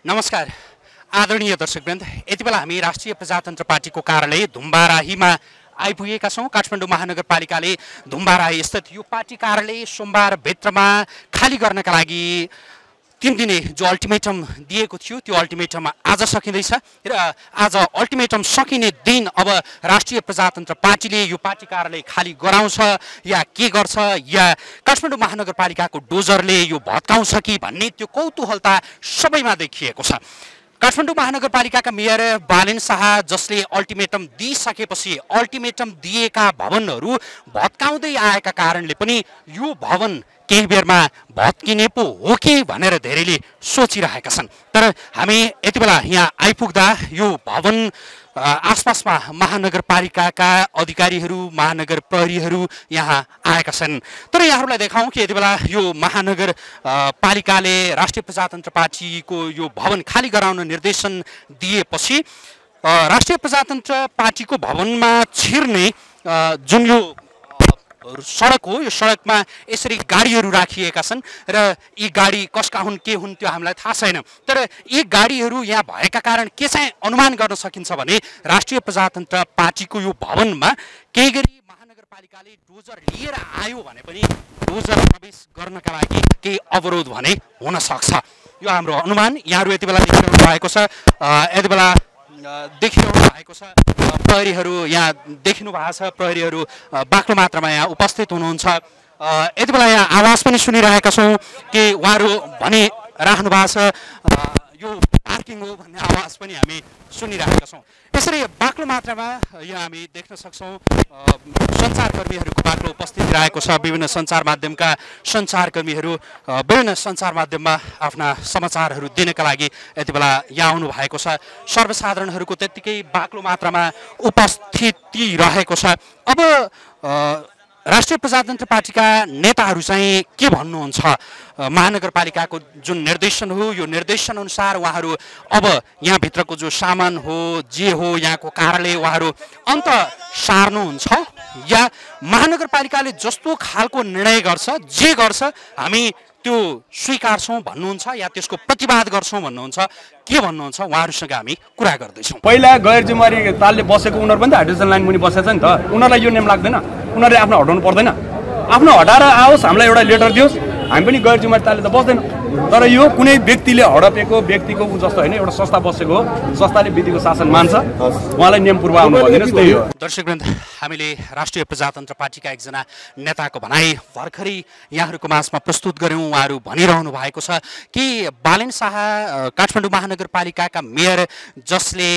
नमस्कार आदरणीय दर्शकवृन्द, यति बेला हामी राष्ट्रिय प्रजातन्त्र पार्टीको कार्यालय धुम्बाराहीमा आइपुगेका छौँ। काठमाडौँ महानगरपालिकाले धुम्बाराही स्थित यो पार्टी कार्यालय सोमबार भित्रमा खाली गर्नका लागि 3 दिने जो अल्टिमेटम दिएको थियो त्यो अल्टिमेटम आज सकिँदैछ र आज अल्टिमेटम सकिने दिन अब राष्ट्रिय प्रजातन्त्र पार्टीले यो पार्टी कार्यालय खाली गराउँछ या के गर्छ या काठमाडौँ महानगरपालिकाको डोजरले यो भत्काउँछ कि भन्ने त्यो कौतूहलता सबैमा देखिएको छ। काठमाडौँ महानगरपालिकाका मेयर बालेन शाह जसले अल्टिमेटम दिइसकेपछि अल्टिमेटम दिएका भवनहरू भत्काउँदै आएका कारणले पनि यो भवन केही बेरमा भत्किने पो हो कि भनेर धेरैले सोचिरहेका छन्। तर हामी यति बेला यहाँ आइपुग्दा यो भवन आसपासमा महानगरपालिकाका अधिकारीहरू महानगर प्रहरीहरू यहाँ आएका छन्। तर यहाँहरूलाई देखाउँ कि यति बेला यो महानगरपालिकाले राष्ट्रिय प्रजातन्त्र पार्टीको यो भवन खाली गराउन निर्देशन दिएपछि राष्ट्रिय प्रजातन्त्र पार्टीको भवनमा छिर्ने जुन यो सडक हो यो सडकमा यसरी गाडीहरू राखिएका छन् र यी गाडी कसका हुन् के हुन् त्यो हामीलाई थाहा छैन। तर यी गाडीहरू यहाँ भएका कारण के चाहिँ अनुमान गर्न सकिन्छ भने राष्ट्रिय प्रजातन्त्र पार्टीको यो भवनमा केही गरी महानगरपालिकाले डोजर लिएर आयो भने पनि डोजर प्रवेश गर्नका लागि केही अवरोध भने हुन सक्छ। यो हाम्रो अनुमान। यहाँहरू यति बेला देखिरहनु भएको छ, यति बेला देखिरहनु भएको छ प्रहरीहरू यहाँ देखिनु भएको छ। प्रहरीहरू बाक्लो मात्रामा यहाँ उपस्थित हुनुहुन्छ। यति बेला यहाँ आवाज पनि सुनिरहेका छौँ कि उहाँहरू भनिराख्नु भएको छ यो पार्किङ हो भन्ने आवाज पनि हामी सुनिरहेका छौँ। यसरी बाक्लो मात्रामा यहाँ हामी देख्न सक्छौँ सञ्चारकर्मीहरूको बाक्लो उपस्थित रहेको छ। विभिन्न सञ्चार माध्यमका सञ्चारकर्मीहरू विभिन्न सञ्चार माध्यममा आफ्ना समाचारहरू दिनका लागि यति बेला यहाँ आउनु भएको छ। सर्वसाधारणहरूको त्यत्तिकै बाक्लो मात्रामा उपस्थिति रहेको छ। अब राष्ट्रिय प्रजातन्त्र पार्टीका नेताहरू चाहिँ के भन्नुहुन्छ? महानगरपालिकाको जुन निर्देशन हो यो निर्देशन अनुसार उहाँहरू अब यहाँभित्रको जो सामान हो जे हो यहाँको कार्यालय उहाँहरू अन्त सार्नुहुन्छ या महानगरपालिकाले जस्तो खालको निर्णय गर्छ जे गर्छ हामी त्यो स्वीकार्छौँ भन्नुहुन्छ या त्यसको प्रतिवाद गर्छौँ भन्नुहुन्छ? के भन्नुहुन्छ उहाँहरूसँग हामी कुरा गर्दैछौँ। पहिला गैर जिम्मेवारी तालले बसेको उनीहरू पनि त हाइड्रोजन लाइन मुनि बसेको छ नि त। उनीहरूलाई यो नियम लाग्दैन? उनीहरूले आफ्नो हटाउनु पर्दैन? आफ्नो हटाएर आओस्, हामीलाई एउटा लेटर दियोस्, हामी पनि गैर जिम्मेवारी तालले त बस्दैन। तर यो कुनै व्यक्तिले हडपेको व्यक्तिको जस्तो होइन, एउटा संस्था बसेको हो, संस्थाले विधिको शासन मान्छ, उहाँलाई नियम पूर्व आउनु भनिदिनुहोस्। त्यही हो। दर्शकवृन्द, हामीले राष्ट्रिय प्रजातन्त्र पार्टीका एकजना नेताको भनाइ भर्खरै यहाँहरूको माझमा प्रस्तुत गऱ्यौँ। उहाँहरू भनिरहनु भएको छ कि बालेन शाह काठमाडौँ महानगरपालिकाका मेयर जसले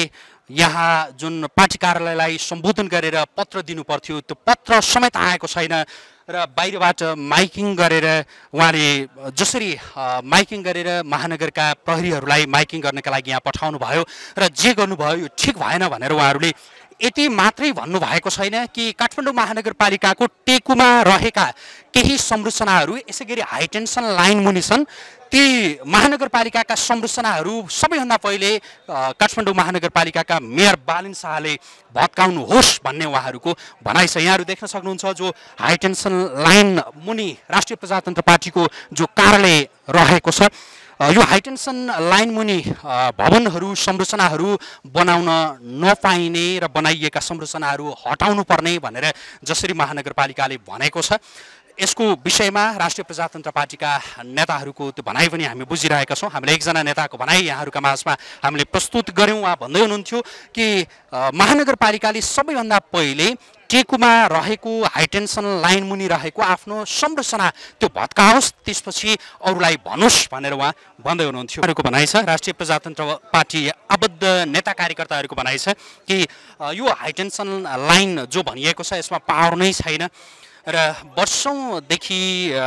यहाँ जुन पार्टी कार्यालयलाई सम्बोधन गरेर पत्र दिनु पर्थ्यो त्यो पत्र समेत आएको छैन र बाहिरबाट माइकिङ गरेर उहाँले जसरी माइकिङ गरेर महानगरका प्रहरीहरूलाई माइकिङ गर्नका लागि यहाँ पठाउनु भयो र जे गर्नुभयो यो ठिक भएन भनेर उहाँहरूले यति मात्रै भन्नुभएको छैन कि काठमाडौँ महानगरपालिकाको टेकुमा रहेका केही संरचनाहरू यसै गरी हाइटेन्सन लाइन मुनि छन्। ती महानगरपालिकाका संरचनाहरू सबैभन्दा पहिले काठमाडौँ महानगरपालिकाका मेयर बालेन शाहले भत्काउनुहोस् भन्ने उहाँहरूको भनाइ छ। यहाँहरू देख्न सक्नुहुन्छ जो हाइटेन्सन लाइन मुनि राष्ट्रिय प्रजातन्त्र पार्टीको जो कार्यालय रहेको छ यो हाइटेन्सन लाइन मुनि भवनहरू संरचनाहरू बनाउन नपाइने र बनाइएका संरचनाहरू हटाउनु पर्ने भनेर जसरी महानगरपालिकाले भनेको छ यसको विषयमा राष्ट्रिय प्रजातन्त्र पार्टीका नेताहरूको त्यो भनाइ पनि हामी बुझिरहेका छौँ। हामीले एकजना नेताको भनाइ यहाँहरूका माझमा हामीले प्रस्तुत गऱ्यौँ। उहाँ भन्दै हुनुहुन्थ्यो कि महानगरपालिकाले सबैभन्दा पहिले टेकुमा रहेको हाइटेन्सन लाइन मुनि रहेको आफ्नो संरचना त्यो भत्काओस्, त्यसपछि अरूलाई भनोस् भनेर उहाँ भन्दै हुनुहुन्थ्यो। उहाँहरूको भनाइ छ, राष्ट्रिय प्रजातन्त्र पार्टी आबद्ध नेता कार्यकर्ताहरूको भनाइ छ कि यो हाइटेन्सन लाइन जो भनिएको छ यसमा पावर नै छैन र वर्षौँदेखि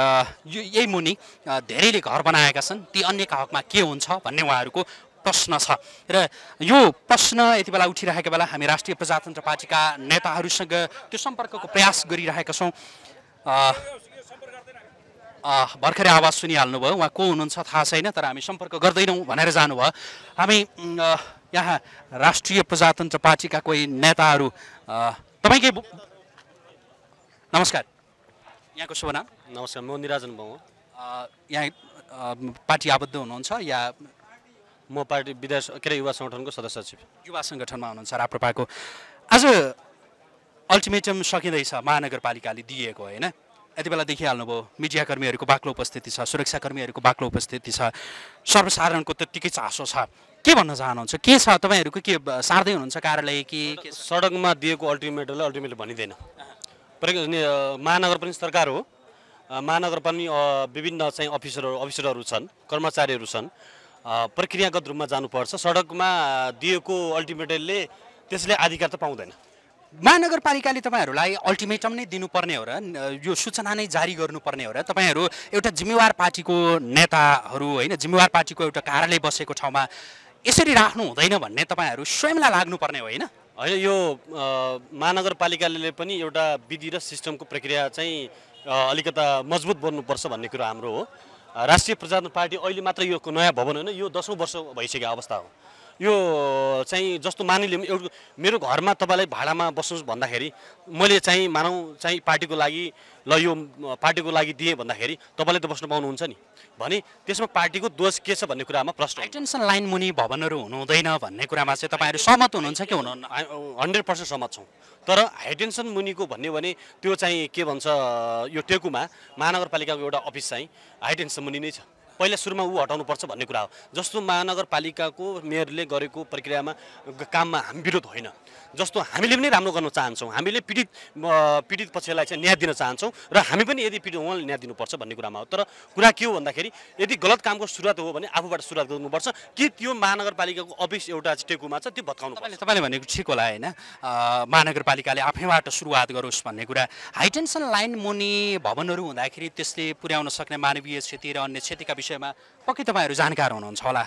यही मुनि धेरैले घर बनाएका छन्, ती अन्यका हकमा के हुन्छ भन्ने उहाँहरूको प्रश्न छ। र यो प्रश्न यति बेला उठिरहेको बेला हामी राष्ट्रिय प्रजातन्त्र पार्टीका नेताहरूसँग त्यो सम्पर्कको प्रयास गरिरहेका छौँ। भर्खरै आवाज सुनिहाल्नुभयो, उहाँ को हुनुहुन्छ थाहा छैन, तर हामी सम्पर्क गर्दैनौँ भनेर जानुभयो। हामी यहाँ राष्ट्रिय प्रजातन्त्र पार्टीका कोही नेताहरू तपाईँकै नमस्कार, यहाँको शुभ नाम? नमस्कार, म निराजन बाबु। यहाँ पार्टी आबद्ध हुनुहुन्छ या म पार्टी विधायक के अरे युवा सङ्गठनको सदस्य सचिव। युवा सङ्गठनमा हुनुहुन्छ राप्रपाको। आज अल्टिमेटम सकिँदैछ, महानगरपालिकाले दिएको होइन, यति बेला देखिहाल्नुभयो मिडियाकर्मीहरूको बाक्लो उपस्थिति छ, सुरक्षाकर्मीहरूको बाक्लो उपस्थिति छ, सर्वसाधारणको त्यत्तिकै चासो छ। के भन्न चाहनुहुन्छ? के छ तपाईँहरूको? के सार्दै हुनुहुन्छ कार्यालय कि सडकमा दिएको अल्टिमेटली भनिँदैन। महानगर पनि सरकार हो, महानगर पनि विभिन्न चाहिँ अफिसरहरू छन्, कर्मचारीहरू छन्, प्रक्रियागत रूपमा जानुपर्छ। सडकमा दिएको अल्टिमेटमले त्यसले अधिकार त पाउँदैन। महानगरपालिकाले तपाईँहरूलाई अल्टिमेटम नै दिनुपर्ने हो र यो सूचना नै जारी गर्नुपर्ने हो र? तपाईँहरू एउटा जिम्मेवार पार्टीको नेताहरू होइन, जिम्मेवार पार्टीको एउटा कार्यालय बसेको ठाउँमा यसरी राख्नु हुँदैन भन्ने तपाईँहरू स्वयंलाई लाग्नुपर्ने होइन? होइन, यो महानगरपालिकाले पनि एउटा विधि र सिस्टमको प्रक्रिया चाहिँ अलिकता मजबुत बन्नुपर्छ भन्ने कुरो हाम्रो हो। राष्ट्रिय प्रजातन्त्र पार्टी अहिले मात्र यो नयाँ भवन होइन, यो 10औं वर्ष भइसकेको अवस्था हो। यो चाहिँ जस्तो मानिलिउँ एउटा मेरो घरमा तपाईँलाई भाडामा बस्नुहोस् भन्दाखेरि मैले चाहिँ मानौँ चाहिँ पार्टीको लागि ल यो पार्टीको लागि दिएँ भन्दाखेरि तपाईँले त बस्नु पाउनुहुन्छ नि भने त्यसमा पार्टीको दोष के छ भन्ने कुरामा प्रश्न। हाइटेन्सन लाइन मुनि भवनहरू हुनु हुँदैन भन्ने कुरामा चाहिँ तपाईँहरू सहमत हुनुहुन्छ कि हुनुहुन्न? 100% सहमत छौँ। तर हाइटेन्सन मुनिको भन्ने भने त्यो चाहिँ के भन्छ, यो टेकुमा महानगरपालिकाको एउटा अफिस चाहिँ हाइटेन्सन मुनि नै छ। पहिला सुरुमा ऊ हटाउनुपर्छ भन्ने कुरा हो। जस्तो महानगरपालिकाको मेयरले गरेको प्रक्रियामा काममा हामी विरोध होइन, जस्तो हामीले पनि राम्रो गर्न चाहन्छौँ, हामीले पीडित पक्षलाई चाहिँ न्याय दिन चाहन्छौँ र हामी पनि यदि उहाँले न्याय दिनुपर्छ भन्ने कुरामा हो। तर कुरा के हो भन्दाखेरि यदि गलत कामको सुरुवात हो भने आफूबाट सुरुवात गर्नुपर्छ कि त्यो महानगरपालिकाको अफिस एउटा टेकुमा छ त्यो भत्काउनु पर्छ। तपाईँले भनेको ठिक होला होइन, महानगरपालिकाले आफैबाट सुरुवात गरोस् भन्ने कुरा। हाइटेन्सन लाइन मुनि भवनहरू हुँदाखेरि त्यसले पुर्याउन सक्ने मानवीय क्षति र अन्य क्षतिका विषयमा पक्कै तपाईँहरू जानकार हुनुहुन्छ होला,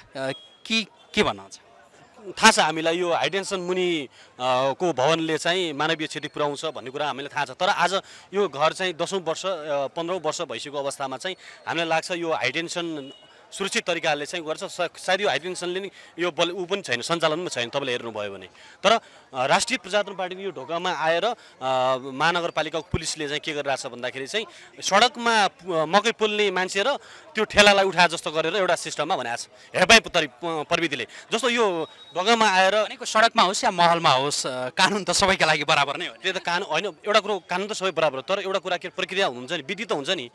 के भन्नुहुन्छ? थाहा छ हामीलाई यो हाइटेन्सन मुनि को भवनले चाहिँ मानवीय क्षति पुर्याउँछ भन्ने कुरा हामीलाई थाहा छ। तर आज यो घर चाहिँ 10औं वर्ष 15औं वर्ष भइसकेको अवस्थामा चाहिँ हामीलाई लाग्छ यो हाइटेन्सन सुरक्षित तरिकाले चाहिँ गर्छ। सायद यो हाइटेन्सनले नि यो ऊ पनि छैन, सञ्चालन पनि छैन तपाईँले हेर्नुभयो भने। तर राष्ट्रिय प्रजातन्त्र पार्टीको यो ढोकामा आएर महानगरपालिकाको पुलिसले चाहिँ के गरिरहेछ भन्दाखेरि चाहिँ सडकमा मकै पोल्ने मान्छे र त्यो ठेलालाई उठाए जस्तो गरेर एउटा सिस्टममा भनेको छ हेपाई प्रविधिले। जस्तो यो ढोकामा आएर भनेको सडकमा होस् या महलमा होस् कानुन त सबैका लागि बराबर नै हो। त्यो त कानुन होइन, एउटा कुरो कानुन त सबै बराबर हो। तर एउटा कुरा के प्रक्रिया हुन्छ नि, विधि त हुन्छ नि।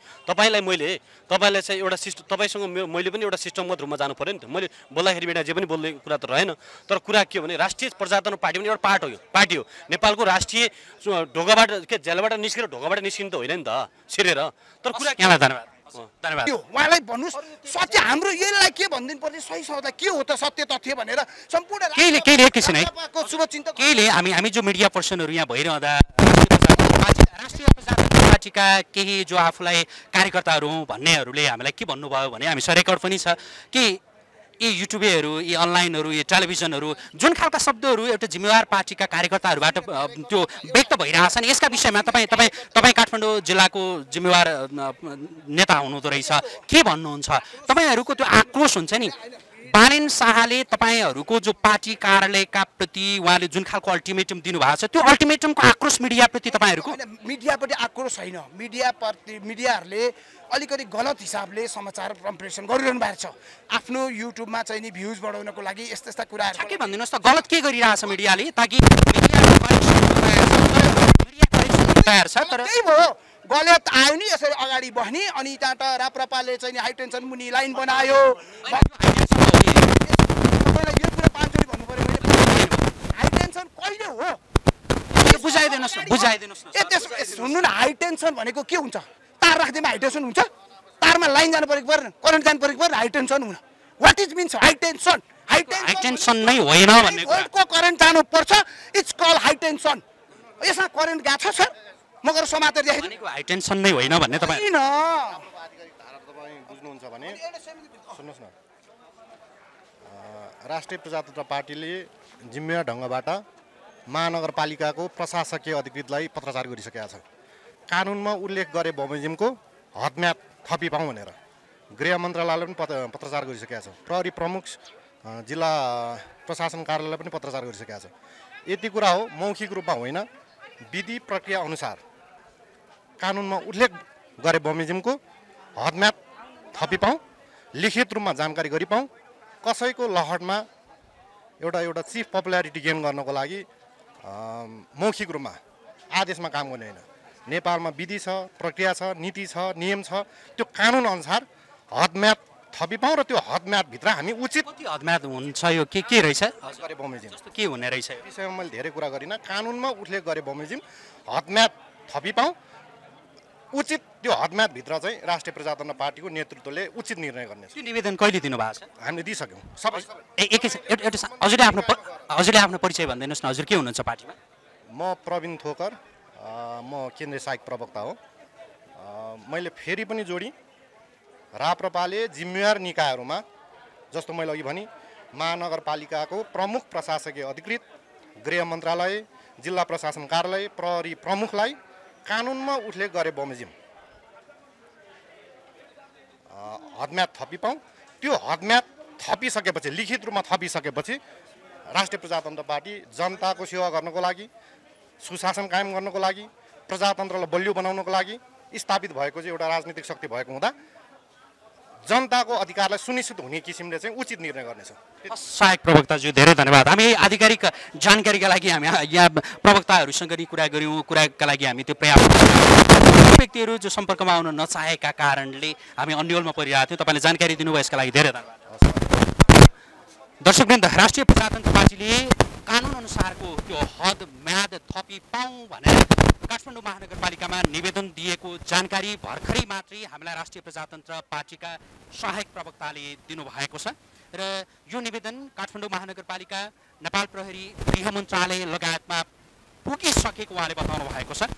तपाईँलाई चाहिँ एउटा सिस्टम, तपाईँसँग मैले पनि एउटा सिस्टमगत रूपमा जानु पऱ्यो नि त। मैले बोल्दाखेरि बेटा जे पनि बोल्ने कुरा त रहेन। तर कुरा के हो भने राष्ट्रिय प्रजातन्त्र पार्टी पनि एउटा पार्टी हो। नेपालको राष्ट्रिय ढोकाबाट के जेलबाट निस्केर ढोकाबाट निस्किनु त होइन नि त छिरेर। तर कुरा यहाँलाई धन्यवाद। उहाँलाई भन्नुहोस् सत्य हाम्रो यसलाई के भनिदिनु पर्ने, सही सौदा के हो त सत्य तथ्य भनेर सम्पूर्ण केहीले एकैछिन है, शुभचिन्तक केहीले हामी जो मिडिया पर्सनहरू यहाँ भइरहँदा राष्ट्रिय प्रजातन्त्र पार्टीका केही जो आफूलाई कार्यकर्ताहरू हुँ भन्नेहरूले हामीलाई के भन्नुभयो भने हामीसँग रेकर्ड पनि छ कि यी युट्युबहरू, यी अनलाइनहरू, यी टेलिभिजनहरू जुन खालका शब्दहरू एउटा जिम्मेवार पार्टीका कार्यकर्ताहरूबाट त्यो व्यक्त भइरहेछन् यसका विषयमा तपाईँ काठमाडौँ जिल्लाको जिम्मेवार नेता हुनुहुँदो रहेछ, के भन्नुहुन्छ? तपाईँहरूको त्यो आक्रोश हुन्छ नि, बालेन शाहले तपाईँहरूको जो पार्टी कार्यालयका प्रति उहाँले जुन खालको अल्टिमेटम दिनुभएको छ त्यो अल्टिमेटमको आक्रोश मिडियाप्रति तपाईँहरूको? मिडियापट्टि आक्रोश होइन, मिडियाहरूले अलिकति गलत हिसाबले समाचार सम्प्रेषण गरिरहनु भएको छ। आफ्नो युट्युबमा चाहिँ नि भ्युज बढाउनको लागि यस्ता कुराहरू के भनिदिनुहोस् त, गलत के गरिरहेछ मिडियाले ताकि तयार छ? तर त्यही भयो, गलत आयो नि यसरी अगाडि बढ्ने अनि त्यहाँ त राप्रपाले चाहिँ हाइटेन्सन मुनि लाइन बनायो। यो कुरा पाँचचोटि भन्नु पर्यो भने हाइटेन्सन कहिले हो बुझाइदिनुहोस् न। सुन्नु न, हाइटेन्सन भनेको के हुन्छ? तार राख्दैमा हाइटेन्सन हुन्छ? तारमा लाइन जानु परेको पर्दैन, करेन्ट जानु परेको पर्दैन, हाइटेन्सन हुन। What is means high tension? High tension नै होइन भन्ने को करेन्ट जानु पर्छ, इट्स कल हाइटेन्सन। यसमा करेन्ट गएको छ सर, म गएर समातेर देखाइदिनु। हाइटेन्सन नै होइन भन्ने तपाईँ बुझ्नुहुन्छ भने सुन्नुहोस् न, राष्ट्रिय प्रजातन्त्र पार्टीले जिम्मेवार ढङ्गबाट महानगरपालिकाको प्रशासकीय अधिकृतलाई पत्रचार गरिसकेका छ। कानुनमा उल्लेख गरे बमोजिमको हदम्याद थपिपाउँ भनेर गृह मन्त्रालयले पनि पत्रचार गरिसकेका छ। प्रहरी प्रमुख जिल्ला प्रशासन कार्यालयले पनि पत्रचार गरिसकेका छ। यति कुरा हो, मौखिक रूपमा होइन, विधि प्रक्रिया अनुसार कानुनमा उल्लेख गरे बमोजिमको हदम्याद थपिपाउँ, लिखित रूपमा जानकारी गरिपाउँ कसैको लहरमा एउटा चिफ पपुलारिटी गेन गर्नको लागि मौखिक रूपमा आदेशमा काम गर्ने होइन। नेपालमा विधि छ, प्रक्रिया छ, नीति छ, नियम छ, त्यो कानुन अनुसार हदम्याद थपिपाउँ र त्यो हदम्यादभित्र हामी उचित कति हदम्याद हुन्छ यो के रहेछ गरे बमोजिम जस्तो के हुने रहेछ यो विषयमा मैले धेरै कुरा गरिनँ। कानुनमा उल्लेख गरे बमोजिम हदम्याद थपिपाउँ, उचित त्यो हदम्यादभित्र चाहिँ राष्ट्रिय प्रजातन्त्र पार्टीको नेतृत्वले उचित निर्णय गर्नेछ। त्यो निवेदन कहिले दिनुभएको छ? हामीले दिइसक्यौँ सबै। हजुरले आफ्नो परिचय भनिदिनुहोस् न, हजुर के हुनुहुन्छ पार्टीमा? म प्रवीण थोकर, म केन्द्रीय सहायक प्रवक्ता हो। मैले फेरि पनि जोडी राप्रपाले जिम्मेवार निकायहरूमा जस्तो मैले अघि भने महानगरपालिकाको प्रमुख प्रशासकीय अधिकृत, गृह मन्त्रालय, जिल्ला प्रशासन कार्यालय, प्रहरी प्रमुखलाई कानुनमा उल्लेख गरे बमोजिम हदम्याद थपिपाउँ। त्यो हदम्याद थपिसकेपछि, लिखित रूपमा थपिसकेपछि राष्ट्रिय प्रजातन्त्र पार्टी जनताको सेवा गर्नको लागि, सुशासन कायम गर्नको लागि, प्रजातन्त्रलाई बलियो बनाउनको लागि स्थापित भएको चाहिँ एउटा राजनीतिक शक्ति भएको हुँदा जनताको अधिकारलाई सुनिश्चित हुने किसिमले चाहिँ उचित निर्णय गर्नेछ। सहायक प्रवक्ताज्यू धेरै धन्यवाद। हामी आधिकारिक जानकारीका लागि हामी यहाँ प्रवक्ताहरूसँग नि कुरा गऱ्यौँ, कुराका लागि हामी त्यो प्रयास व्यक्तिहरू जो सम्पर्कमा आउन नचाहेका कारणले हामी अन्यलमा परिरहेको थियौँ। तपाईँले जानकारी दिनुभयो यसका लागि धेरै धन्यवाद। दर्शकवृन्द, राष्ट्रिय प्रजातन्त्र पार्टीले कानुन अनुसारको त्यो हद म्याद थपिपाउँ भनेर काठमाडौँ महानगरपालिकामा निवेदन दिएको जानकारी भर्खरै मात्रै हामीलाई राष्ट्रिय प्रजातन्त्र पार्टीका सहायक प्रवक्ताले दिनुभएको छ र यो निवेदन काठमाडौँ महानगरपालिका, नेपाल प्रहरी, गृह मन्त्रालय लगायतमा पुगिसकेको उहाँले बताउनु भएको छ।